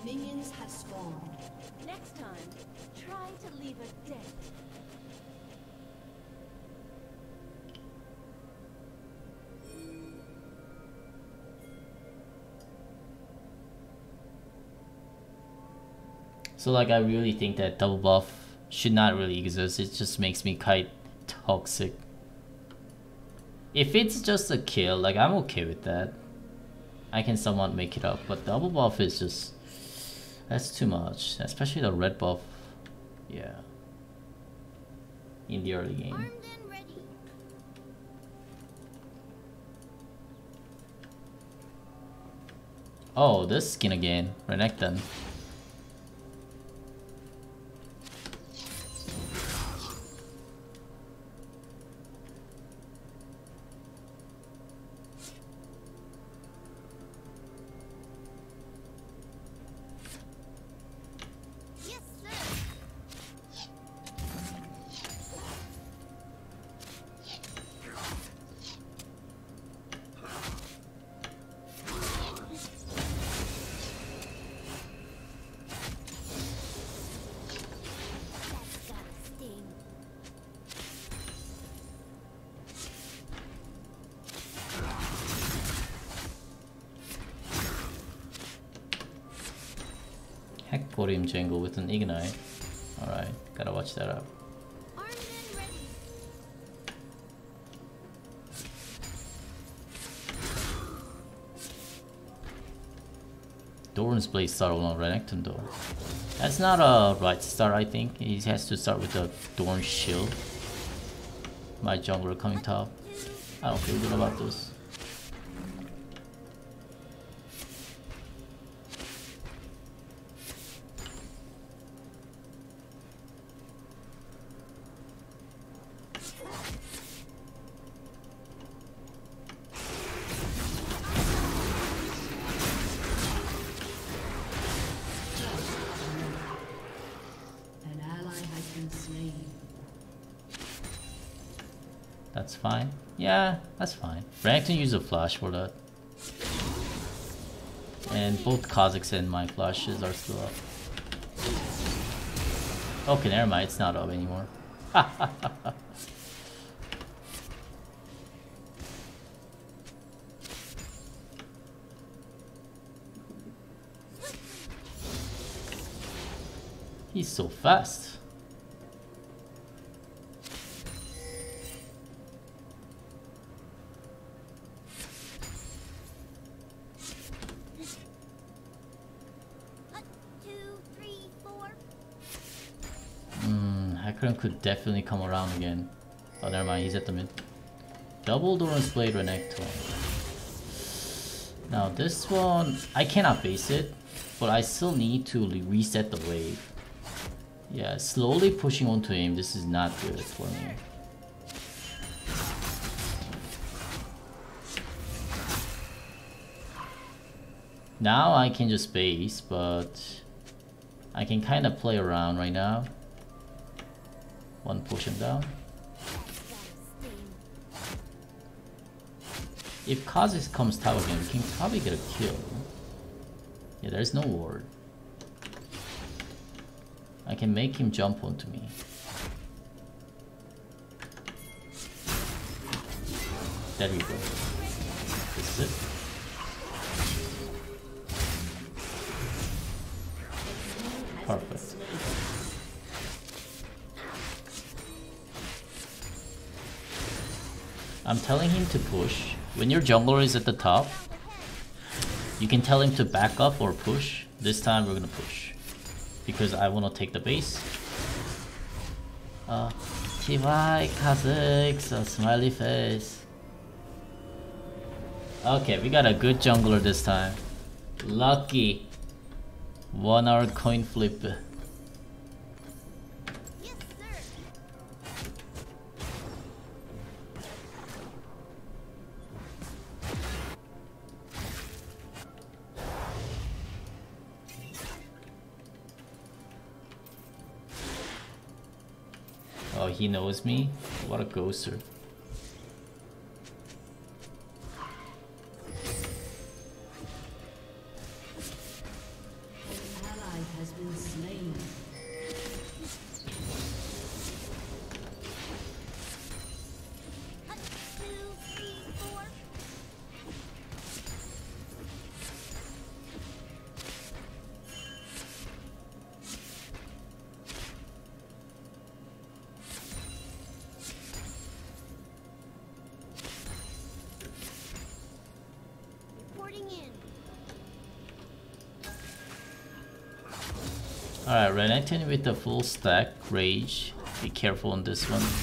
Minions have spawned. Next time, try to leave a dead. So like I really think that double buff should not really exist. It just makes me quite toxic. If it's just a kill, like I'm okay with that. I can somewhat make it up, but double buff is just, that's too much. Especially the red buff. Yeah. In the early game. Armed and ready. Oh, this skin again. Renekton. Yes, sir. That's gotta sting. Heckborium Jangle with an Ignite. Alright, gotta watch that out. Armed and ready. Doran's Blade start on Renekton though. That's not a right start, I think. He has to start with the Doran Shield. My jungler coming top. I don't feel good about this. An ally has been slain. That's fine. Yeah, that's fine. Renekton used a flash for that. And both Kha'Zix and my flashes are still up. Okay, never mind, it's not up anymore. He's so fast. One, two, three, four. Hecarim could definitely come around again. Oh, never mind, he's at the mid. Double Doran's Blade Renekton. Now this one, I cannot base it, but I still need to reset the wave. Yeah, slowly pushing onto him, this is not good for me. Now I can just base, but I can kind of play around right now. One potion down. If Kha'Zix comes top again, we can probably get a kill. Yeah, there's no ward. I can make him jump onto me. There we go. This is it. Perfect. I'm telling him to push. When your jungler is at the top, you can tell him to back up or push. This time we're gonna push. Because I wanna take the base. TY Kha'Zix, a smiley face. Okay, we got a good jungler this time. Lucky. 1 hour coin flip. Yes, sir. Oh, he knows me? What a ghoster. Alright, Renekton with the full stack Rage. Be careful on this one.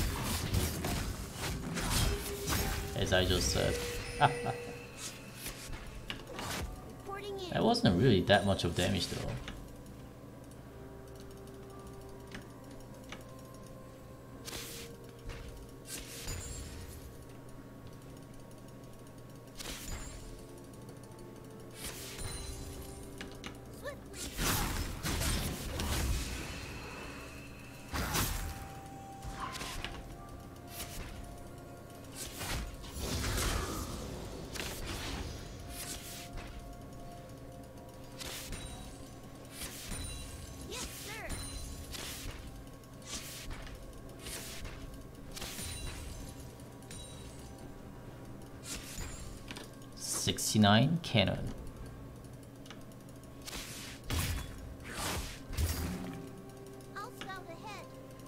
As I just said. That wasn't really that much of damage though. Yes, sir. 69 cannon. I'll scout ahead.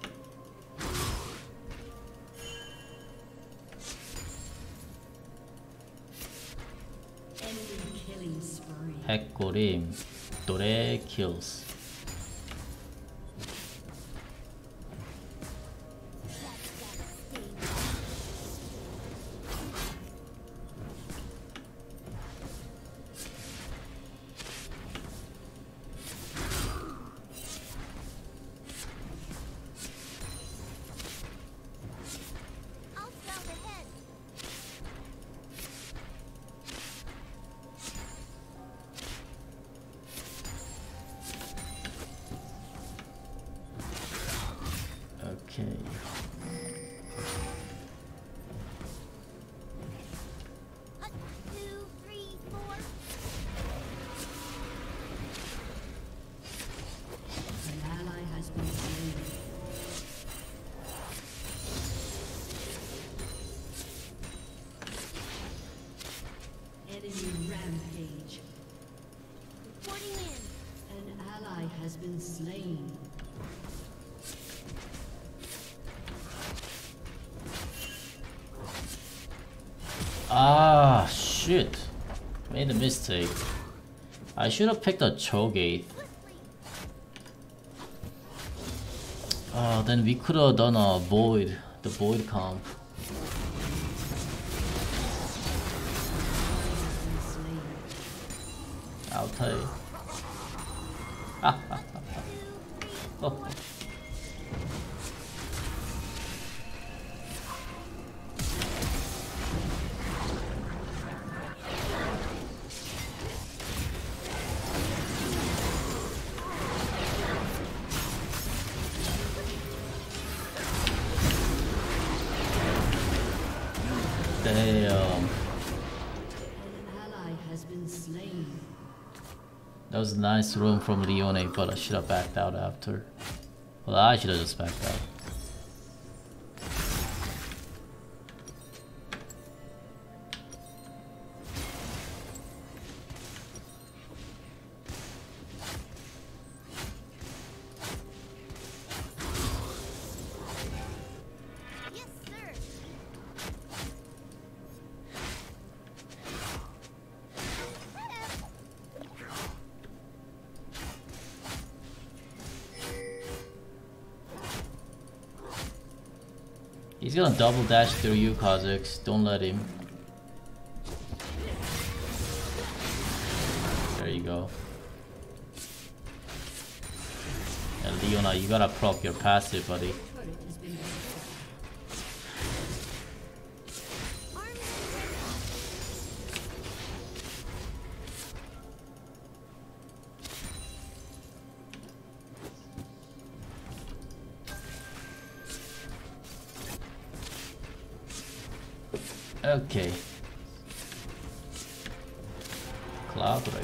Enemy killing spree. 핵고림 노래 kills. I'll scout ahead. Okay. One, two, three, four. An ally has been slain. Enemy rampage. Reporting in. An ally has been slain. Ah, shit. Made a mistake. I should have picked a Cho'Gath. Then we could have done a Void, the Void comp. Been slain. I'll tell you. Oh. Damn. An ally has been slain. That was a nice room from Leone, but I should have backed out after. Well, I should have just backed out. Yes, sir. He's gonna double dash through you, Kha'Zix. Don't let him. There you go. And Leona, you gotta prop your passive, buddy. Turret has been Arms Okay. Cloud ready.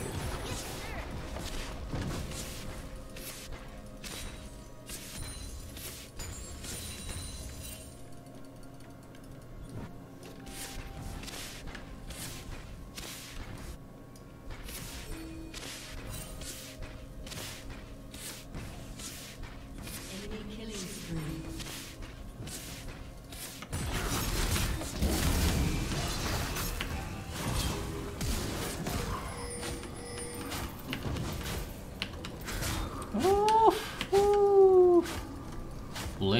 enemy killing spree.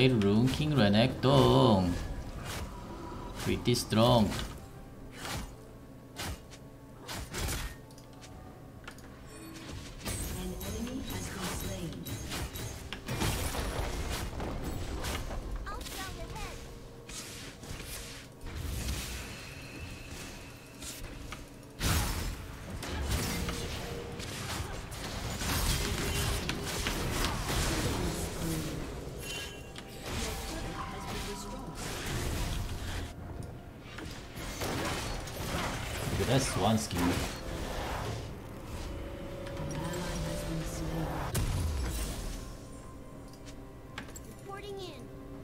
Hey Rune King Renekton. Pretty strong. An enemy has been slain. I'll scout ahead. Look at that swan skill. An ally has been slain. Reporting in.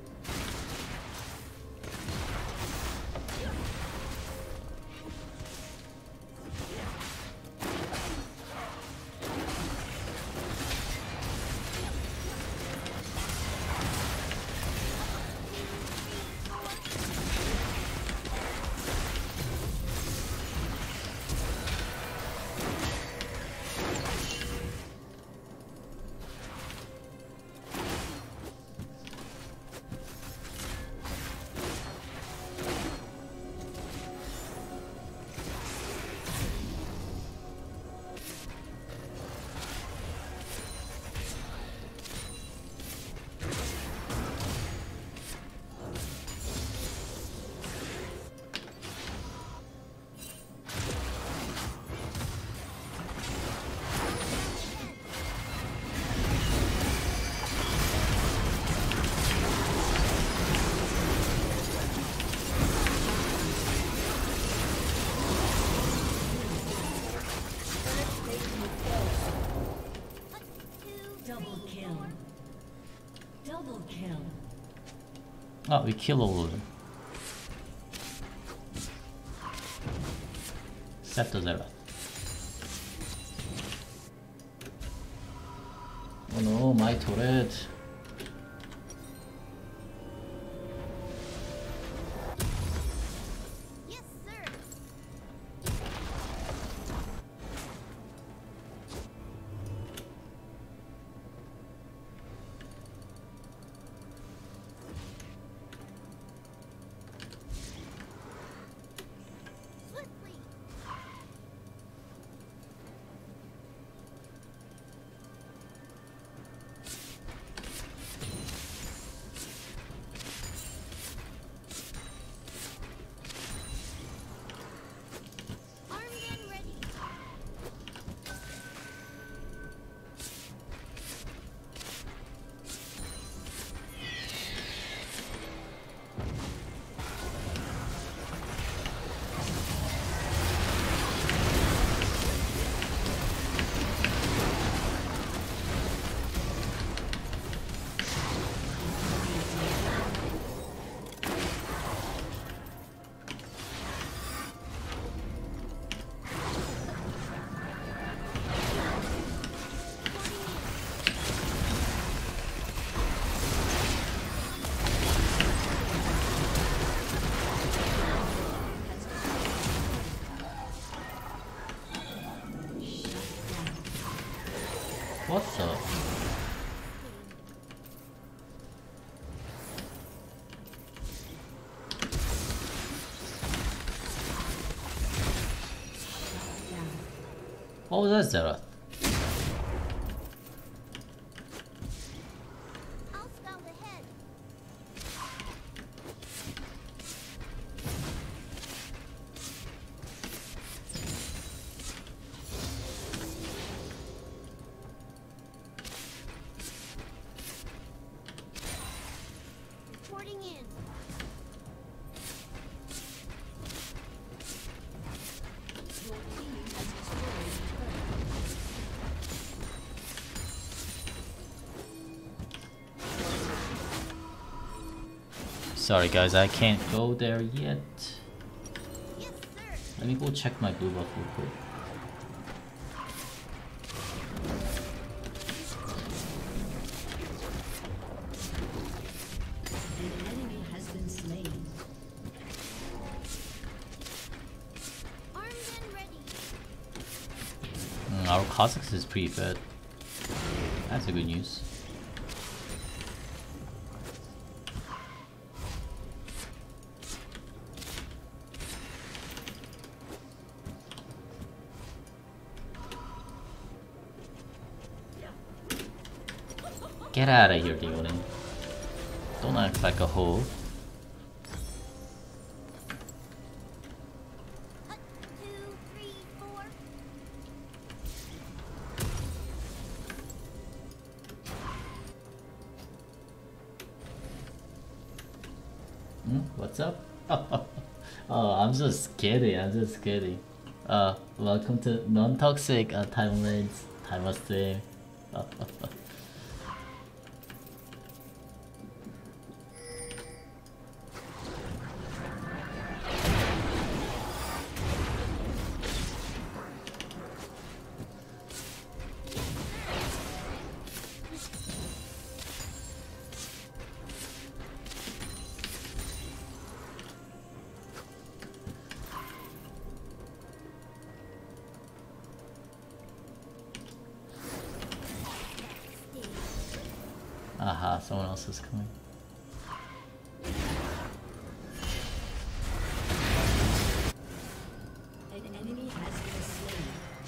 Double kill. Double kill. Oh, we kill all of them. Except the Zera. Oh no, my turret. Yes, sir. Swiftly. Armed and ready. What's up? What was that, Zera? I'll scout ahead. Reporting in. Your team has destroyed a turret. Sorry guys, I can't go there yet. Yes, sir. Let me go check my blue buff real quick. An enemy has been slain. Armed and ready. Our Kha'Zix is pretty bad. That's a good news. Get out of here, Leonin. Don't act like a hoe. What's up? Oh, I'm just kidding. I'm just kidding. Welcome to non-toxic timelines. Time stream. Aha, someone else is coming. An enemy has been slain.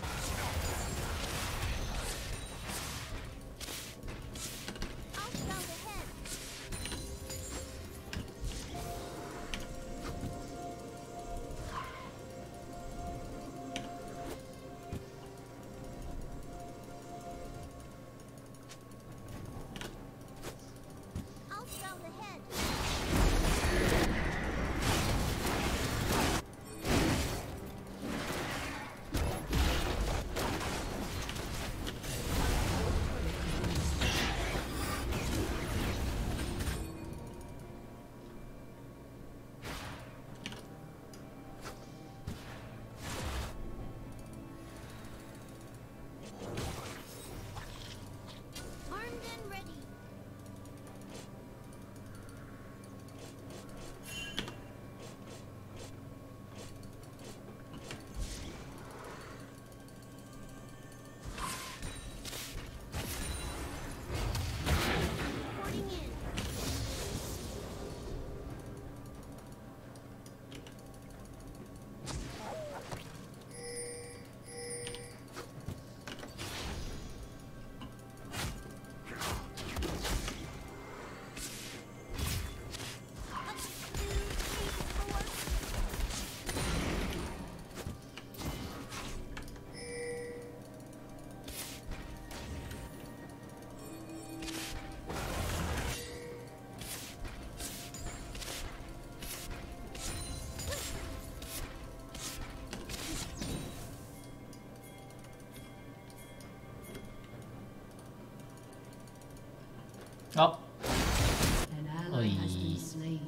Oh, An ally has been slain.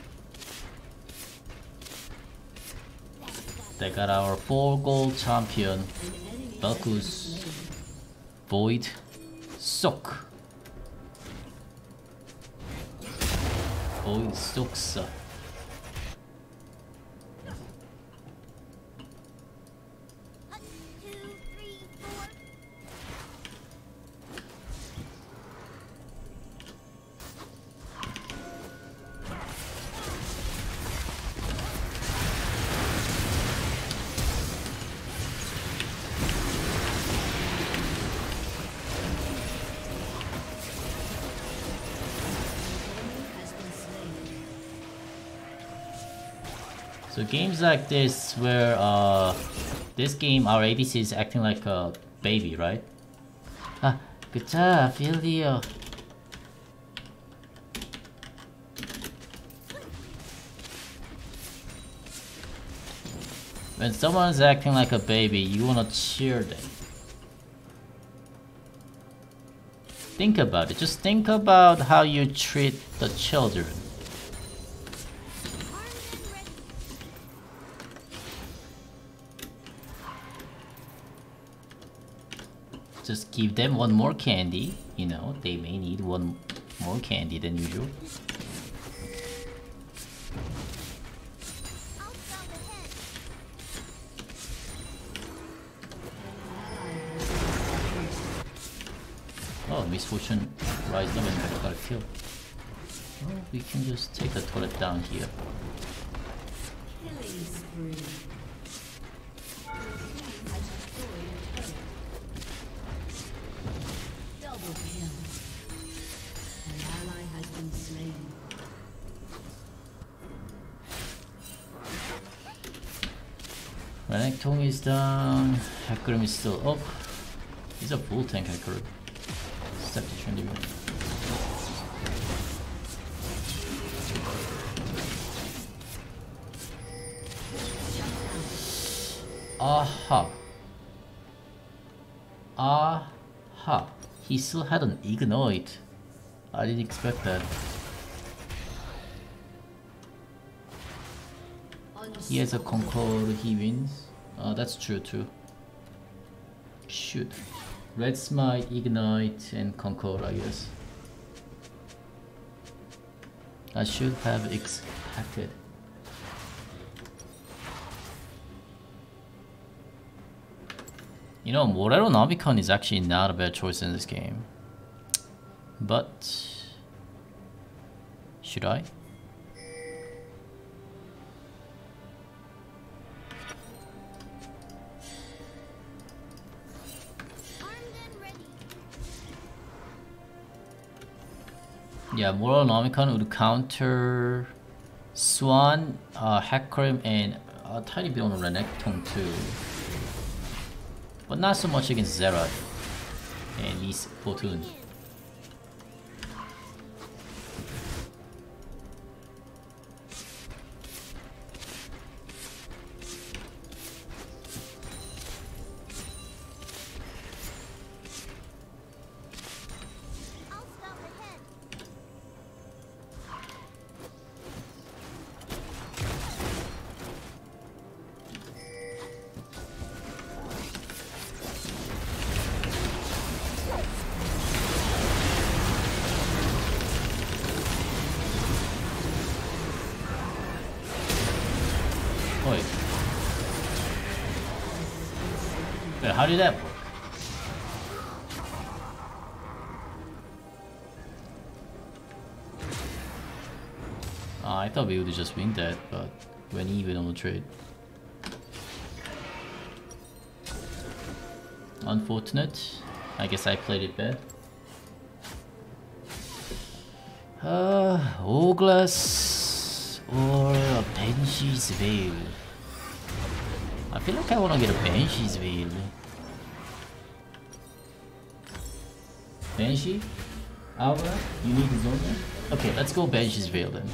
they got our 4 gold champion, An enemy has been Bakus slain. Void Sok. Void Soksa. So games like this where this game our ADC is acting like a baby, right? Ah, good job, Filio. When someone's acting like a baby, you wanna cheer them. Think about it. Just think about how you treat the children. Just give them one more candy, you know, they may need one more candy than usual. Oh, Misfortune rised up and got a kill. Well, we can just take the turret down here. Killing spree. Double kill. Renekton is down. Hecarim is still up. He's a full tank Hecarim. Step to trendy. Aha. Aha. He still had an Ignite. I didn't expect that. He has a Concord, he wins. That's true too. Shoot. Red Smite, Ignite, and Concord, I guess. I should have expected. You know, Morero Nabikon is actually not a bad choice in this game. But... should I? Yeah, Morero Nabikon would counter Swan, Hecarim, and a tiny bit on Renekton too. But not so much against Xerath and Lee Fortune. Wait, how did that work? I thought we would just win that, but went even on the trade. Unfortunate. I guess I played it bad. Oglas or a Banshee's Veil. I feel like I want to get a Banshee's Veil. Banshee? Alva? You need the zone then? Okay, let's go Banshee's Veil then.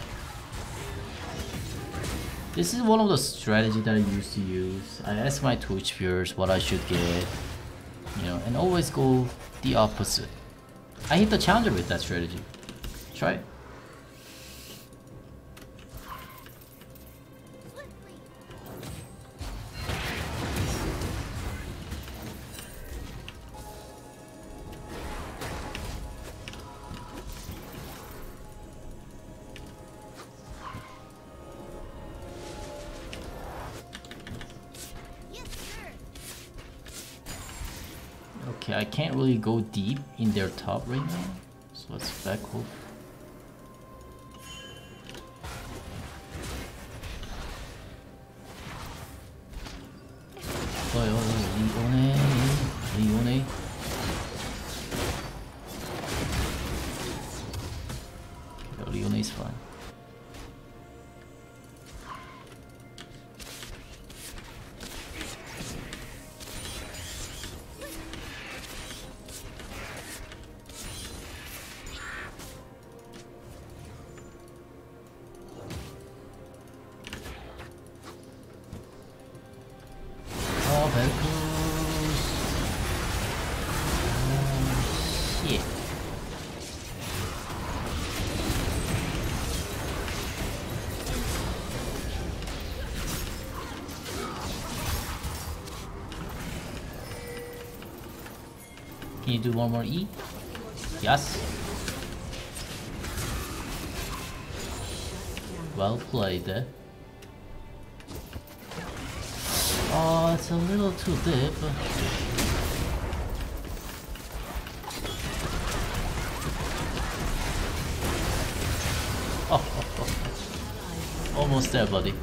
This is one of the strategies that I used to use. I ask my Twitch viewers what I should get, you know, and always go the opposite. I hit the challenger with that strategy. Try it. Okay, I can't really go deep in their top right now, so let's back hook. Leone. Okay, Leone is fine. Can you do one more E? Yes. Well played. Oh, it's a little too deep. Oh. Almost there, buddy.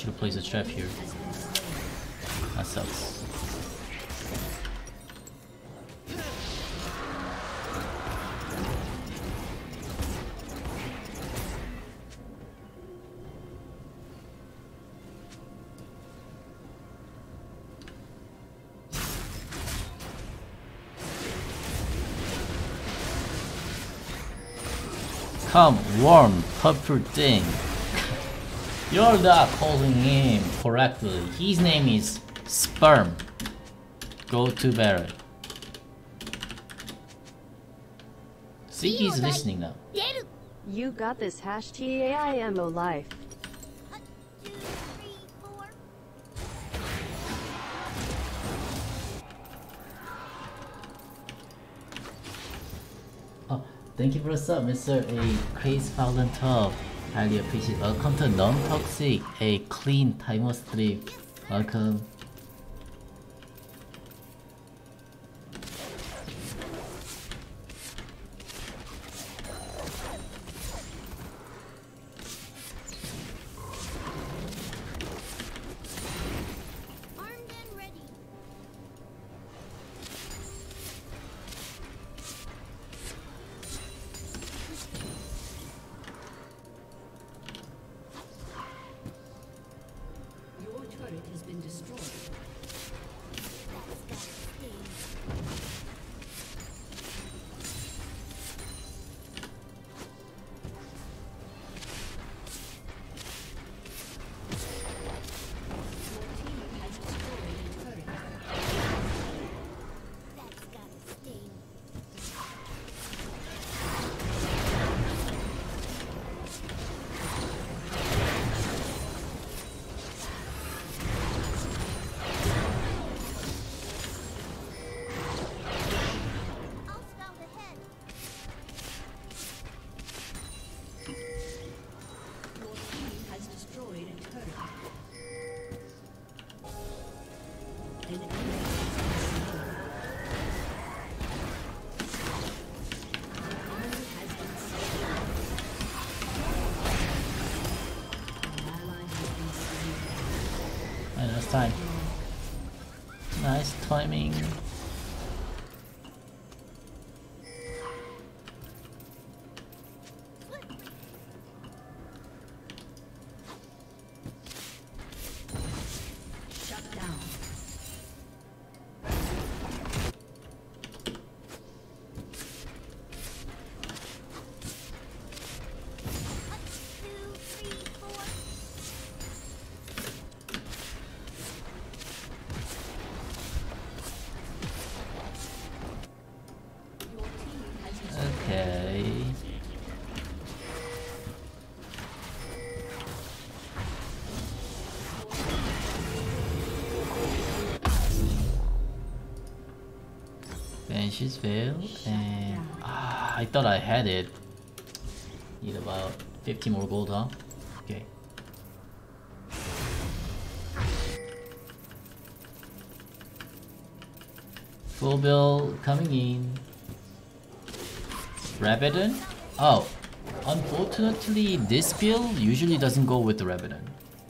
should have placed a trap here. That sucks. Come, warm, purple thing. You're not calling him correctly. His name is Sperm. Go to Barret. See, he's listening now. You got this hash TAIMO life. Oh, thank you for the sub, Mr. A Crazy Violent Top. Highly appreciate. Welcome to Non-Toxic, a clean timer strip. Welcome. Armed and ready. Your turret has been destroyed. That's gotta sting. Has destroyed a turret. That's gotta sting. I'll scout ahead. Your team has destroyed a turret. An enemy has been slain. An ally has been slain. Alright, that's time. Nice timing. Shut down. Two, three, four. Your team has destroyed. Okay. Banshee's Veil, and I thought I had it. Need about 50 more gold, huh? Okay. Full bill coming in. Rabadon? Oh, unfortunately, this build usually doesn't go with the Rabadon.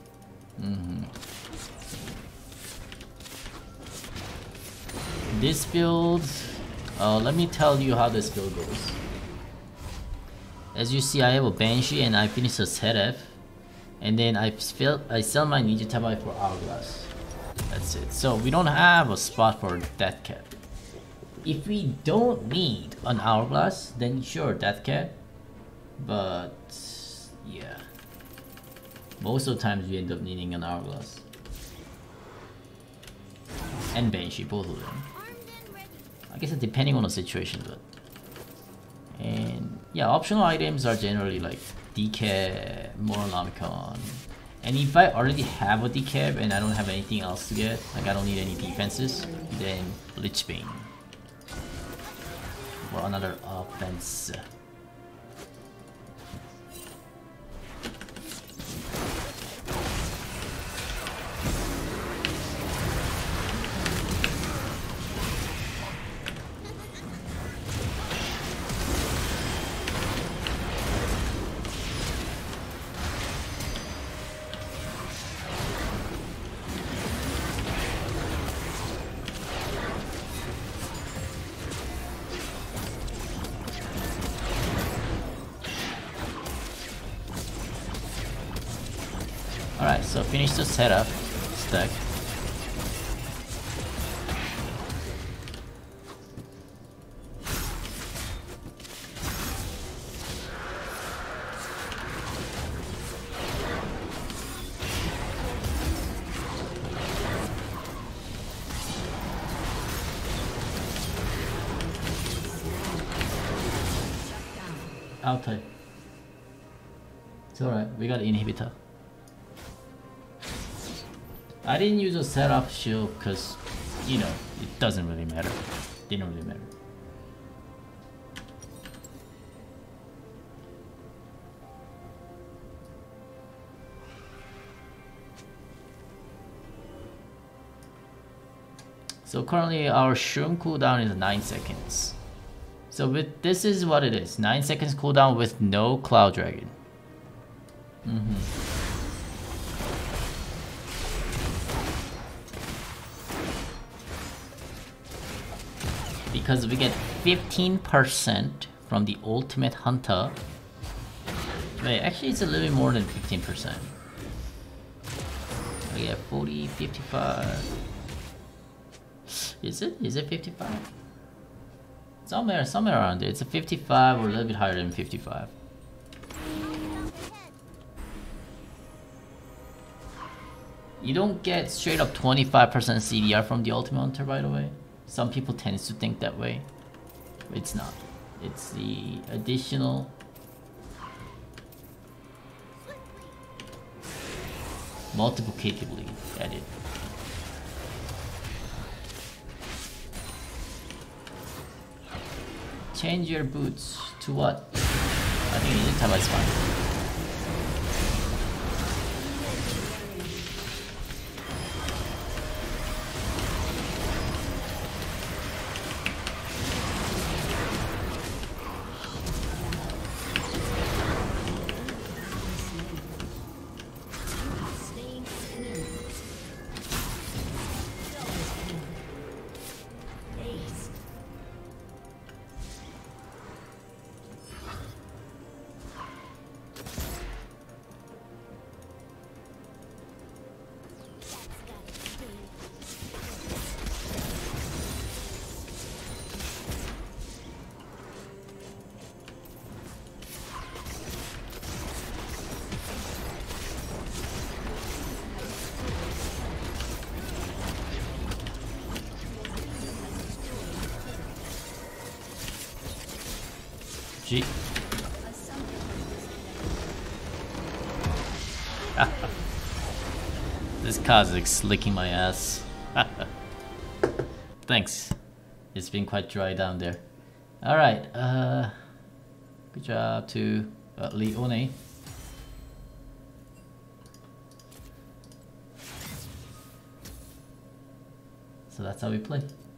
This build, let me tell you how this build goes. As you see, I have a Banshee and I finish a Seraph, and then I sell my Ninja Tabai for Hourglass. That's it. So we don't have a spot for Death Cap. If we don't need an Hourglass, then sure, Death Cap. But yeah, most of the times we end up needing an Hourglass and Banshee, both of them. Armed and ready. I guess it's depending on the situation, but and yeah, optional items are generally like decap, Moralomicon, and if I already have a decap and I don't have anything else to get, like I don't need any defenses, then Lichbane or another offense. So finish the setup stack. Outside. It's alright, we got inhibitor. I didn't use a setup shield because, you know, it doesn't really matter. Didn't really matter. So currently our shroom cooldown is 9 seconds. So with this is what it is. 9 seconds cooldown with no Cloud Dragon. Because we get 15% from the Ultimate Hunter. Wait, actually it's a little bit more than 15%. We get 40, 55. Is it? Is it 55? Somewhere around there. It's a 55 or a little bit higher than 55. You don't get straight up 25% CDR from the Ultimate Hunter, by the way. Some people tend to think that way. But it's not. It's the additional multiplicatively added. Change your boots to what? I think Inutama is fine. G. This Kha'Zix's licking my ass. Thanks. It's been quite dry down there. Alright, good job to Leone. So that's how we play.